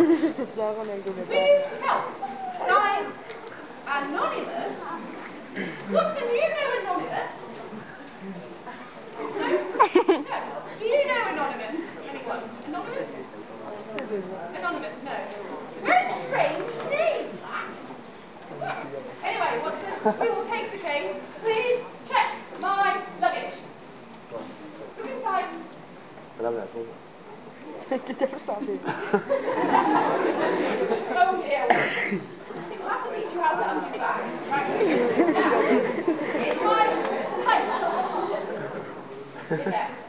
Please help. Sign anonymous. What's the you know anonymous? No? Do you know anonymous? Anyone? Anonymous? Anonymous, no. Very strange name, that. Anyway, we will take the case. Please check my luggage. Look inside. I love that thing. Oh dear. We'll have to teach you how to undo that. Right. Now, it's my punch. Is there?